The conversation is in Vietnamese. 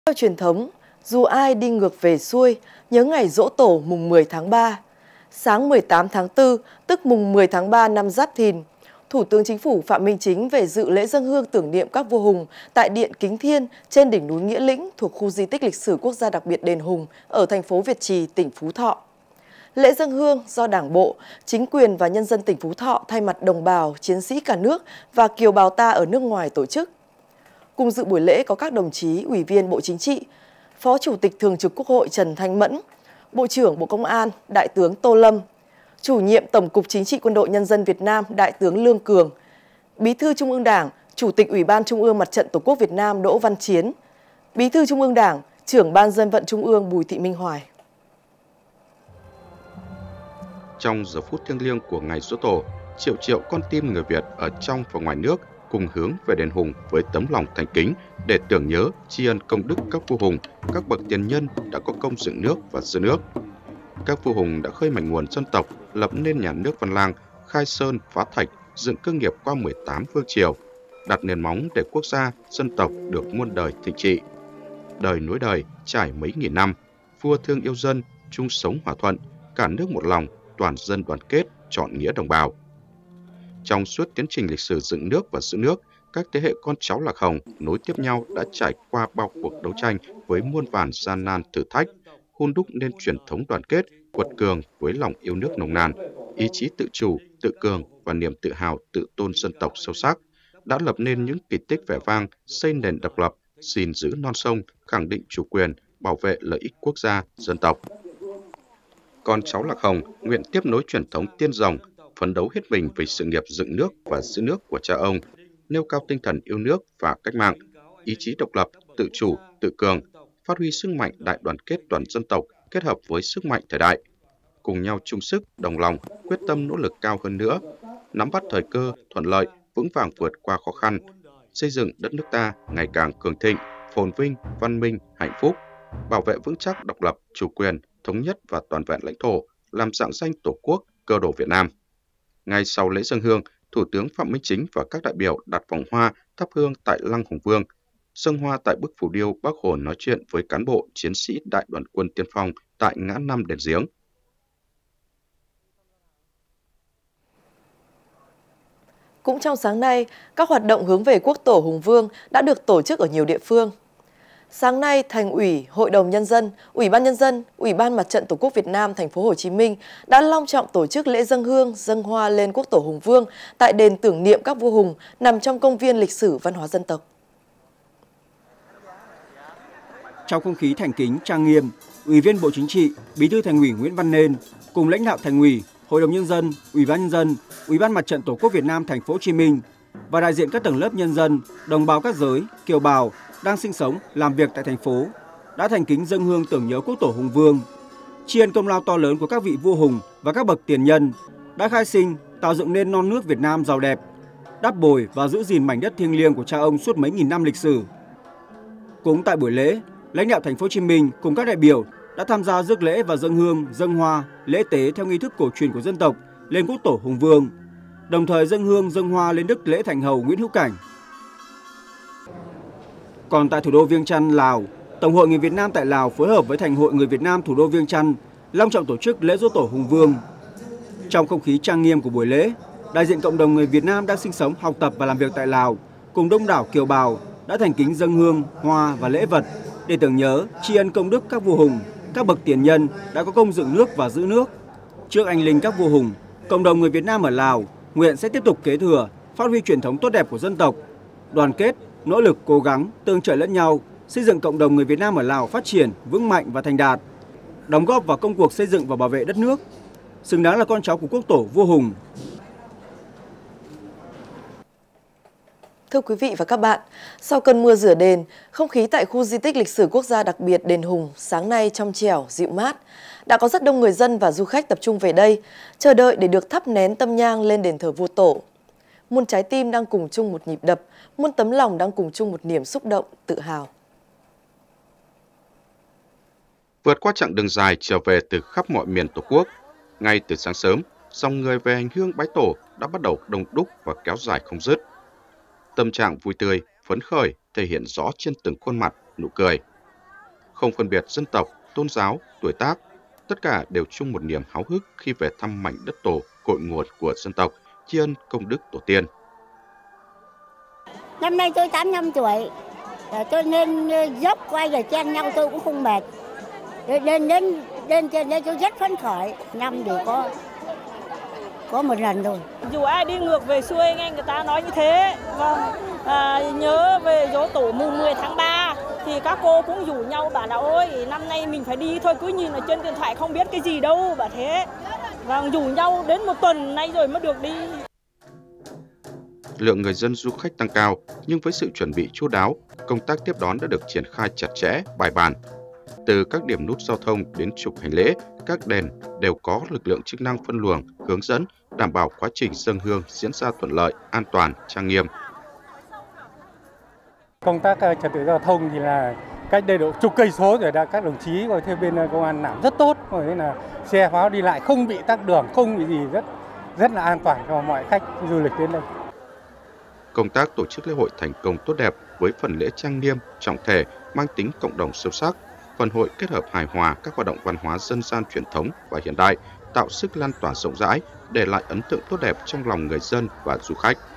Theo truyền thống, dù ai đi ngược về xuôi, nhớ ngày Giỗ Tổ mùng 10 tháng 3. Sáng 18 tháng 4, tức mùng 10 tháng 3 năm Giáp Thìn, Thủ tướng Chính phủ Phạm Minh Chính về dự lễ dâng hương tưởng niệm các vua Hùng tại Điện Kính Thiên trên đỉnh núi Nghĩa Lĩnh thuộc khu di tích lịch sử quốc gia đặc biệt Đền Hùng ở thành phố Việt Trì, tỉnh Phú Thọ. Lễ dâng hương do Đảng bộ, chính quyền và nhân dân tỉnh Phú Thọ thay mặt đồng bào, chiến sĩ cả nước và kiều bào ta ở nước ngoài tổ chức. Cùng dự buổi lễ có các đồng chí Ủy viên Bộ Chính trị, Phó Chủ tịch Thường trực Quốc hội Trần Thanh Mẫn, Bộ trưởng Bộ Công an Đại tướng Tô Lâm, Chủ nhiệm Tổng cục Chính trị Quân đội Nhân dân Việt Nam Đại tướng Lương Cường, Bí thư Trung ương Đảng, Chủ tịch Ủy ban Trung ương Mặt trận Tổ quốc Việt Nam Đỗ Văn Chiến, Bí thư Trung ương Đảng, Trưởng Ban Dân vận Trung ương Bùi Thị Minh Hoài. Trong giờ phút thiêng liêng của ngày Giỗ Tổ, triệu triệu con tim người Việt ở trong và ngoài nước cùng hướng về đền Hùng với tấm lòng thành kính để tưởng nhớ, tri ân công đức các vua Hùng, các bậc tiền nhân đã có công dựng nước và giữ nước. Các vua Hùng đã khơi mạch nguồn dân tộc, lập nên nhà nước Văn Lang, khai sơn, phá thạch, dựng cơ nghiệp qua 18 vương triều, đặt nền móng để quốc gia, dân tộc được muôn đời thịnh trị. Đời nối đời, trải mấy nghìn năm, vua thương yêu dân, chung sống hòa thuận, cả nước một lòng, toàn dân đoàn kết, chọn nghĩa đồng bào. Trong suốt tiến trình lịch sử dựng nước và giữ nước, các thế hệ con cháu Lạc Hồng nối tiếp nhau đã trải qua bao cuộc đấu tranh với muôn vàn gian nan thử thách, hun đúc nên truyền thống đoàn kết, quật cường với lòng yêu nước nồng nàn, ý chí tự chủ, tự cường và niềm tự hào tự tôn dân tộc sâu sắc, đã lập nên những kỳ tích vẻ vang, xây nền độc lập, gìn giữ non sông, khẳng định chủ quyền, bảo vệ lợi ích quốc gia, dân tộc. Con cháu Lạc Hồng nguyện tiếp nối truyền thống tiên rồng, phấn đấu hết mình vì sự nghiệp dựng nước và giữ nước của cha ông, nêu cao tinh thần yêu nước và cách mạng, ý chí độc lập, tự chủ, tự cường, phát huy sức mạnh đại đoàn kết toàn dân tộc kết hợp với sức mạnh thời đại, cùng nhau chung sức, đồng lòng, quyết tâm nỗ lực cao hơn nữa, nắm bắt thời cơ, thuận lợi, vững vàng vượt qua khó khăn, xây dựng đất nước ta ngày càng cường thịnh, phồn vinh, văn minh, hạnh phúc, bảo vệ vững chắc độc lập, chủ quyền, thống nhất và toàn vẹn lãnh thổ, làm rạng danh Tổ quốc, cơ đồ Việt Nam. Ngay sau lễ dâng hương, Thủ tướng Phạm Minh Chính và các đại biểu đặt vòng hoa thắp hương tại Lăng Hùng Vương, dâng hoa tại bức phù điêu Bác Hồ nói chuyện với cán bộ chiến sĩ Đại đoàn quân tiên phong tại ngã năm Đền Giếng. Cũng trong sáng nay, các hoạt động hướng về Quốc tổ Hùng Vương đã được tổ chức ở nhiều địa phương. Sáng nay, Thành ủy, Hội đồng Nhân dân, Ủy ban Nhân dân, Ủy ban Mặt trận Tổ quốc Việt Nam thành phố Hồ Chí Minh đã long trọng tổ chức lễ dâng hương, dâng hoa lên Quốc tổ Hùng Vương tại đền tưởng niệm các vua Hùng nằm trong công viên lịch sử văn hóa dân tộc. Trong không khí thành kính trang nghiêm, Ủy viên Bộ Chính trị, Bí thư Thành ủy Nguyễn Văn Nên cùng lãnh đạo Thành ủy, Hội đồng Nhân dân, Ủy ban Nhân dân, Ủy ban Mặt trận Tổ quốc Việt Nam thành phố Hồ Chí Minh và đại diện các tầng lớp nhân dân, đồng bào các giới, kiều bào đang sinh sống, làm việc tại thành phố đã thành kính dâng hương tưởng nhớ Quốc tổ Hùng Vương, tri ân công lao to lớn của các vị vua Hùng và các bậc tiền nhân đã khai sinh, tạo dựng nên non nước Việt Nam giàu đẹp, đắp bồi và giữ gìn mảnh đất thiêng liêng của cha ông suốt mấy nghìn năm lịch sử. Cũng tại buổi lễ, lãnh đạo thành phố Hồ Chí Minh cùng các đại biểu đã tham gia rước lễ và dâng hương, dâng hoa, lễ tế theo nghi thức cổ truyền của dân tộc lên Quốc tổ Hùng Vương, đồng thời dâng hương, dâng hoa lên Đức Lễ Thành Hầu Nguyễn Hữu Cảnh. Còn tại thủ đô Viêng Chăn, Lào, Tổng hội Người Việt Nam tại Lào phối hợp với Thành hội Người Việt Nam thủ đô Viêng Chăn long trọng tổ chức lễ Giỗ tổ Hùng Vương. Trong không khí trang nghiêm của buổi lễ, đại diện cộng đồng người Việt Nam đang sinh sống, học tập và làm việc tại Lào cùng đông đảo kiều bào đã thành kính dâng hương, hoa và lễ vật để tưởng nhớ, tri ân công đức các vua Hùng, các bậc tiền nhân đã có công dựng nước và giữ nước. Trước anh linh các vua Hùng, cộng đồng người Việt Nam ở Lào nguyện sẽ tiếp tục kế thừa, phát huy truyền thống tốt đẹp của dân tộc, đoàn kết, nỗ lực cố gắng, tương trợ lẫn nhau, xây dựng cộng đồng người Việt Nam ở Lào phát triển, vững mạnh và thành đạt, đóng góp vào công cuộc xây dựng và bảo vệ đất nước, xứng đáng là con cháu của Quốc tổ vua Hùng. Thưa quý vị và các bạn, sau cơn mưa rửa đền, không khí tại khu di tích lịch sử quốc gia đặc biệt Đền Hùng sáng nay trong trẻo, dịu mát. Đã có rất đông người dân và du khách tập trung về đây, chờ đợi để được thắp nén tâm nhang lên đền thờ vua Tổ. Muôn trái tim đang cùng chung một nhịp đập, muôn tấm lòng đang cùng chung một niềm xúc động, tự hào. Vượt qua chặng đường dài trở về từ khắp mọi miền Tổ quốc, ngay từ sáng sớm, dòng người về hành hương bái tổ đã bắt đầu đông đúc và kéo dài không dứt. Tâm trạng vui tươi, phấn khởi thể hiện rõ trên từng khuôn mặt, nụ cười. không phân biệt dân tộc, tôn giáo, tuổi tác. Tất cả đều chung một niềm háo hức khi về thăm mảnh đất tổ cội nguồn của dân tộc, tri ân công đức tổ tiên. Năm nay tôi 85 tuổi, tôi lên dốc quay rồi chen nhau tôi cũng không mệt. Lên trên đây tôi rất phấn khởi, năm thì có một lần rồi. Dù ai đi ngược về xuôi nghe người ta nói như thế. Vâng, nhớ về giỗ tổ mùng 10 tháng 3 thì các cô cũng rủ nhau bảo là ôi năm nay mình phải đi thôi, cứ nhìn ở trên điện thoại không biết cái gì đâu bảo thế. Vâng, rủ nhau đến một tuần nay rồi mới được đi. Lượng người dân du khách tăng cao, nhưng với sự chuẩn bị chu đáo, công tác tiếp đón đã được triển khai chặt chẽ, bài bản. Từ các điểm nút giao thông đến trục hành lễ, các đền đều có lực lượng chức năng phân luồng, hướng dẫn, đảm bảo quá trình dâng hương diễn ra thuận lợi, an toàn, trang nghiêm. Công tác trật tự giao thông thì là cách đây độ chục cây số rồi, các đồng chí ở theo bên công an làm rất tốt, rồi là xe pháo đi lại không bị tắc đường, không bị gì, rất là an toàn cho mọi khách du lịch đến đây. Công tác tổ chức lễ hội thành công tốt đẹp với phần lễ trang nghiêm, trọng thể, mang tính cộng đồng sâu sắc. Phần hội kết hợp hài hòa các hoạt động văn hóa dân gian truyền thống và hiện đại, tạo sức lan tỏa rộng rãi, để lại ấn tượng tốt đẹp trong lòng người dân và du khách.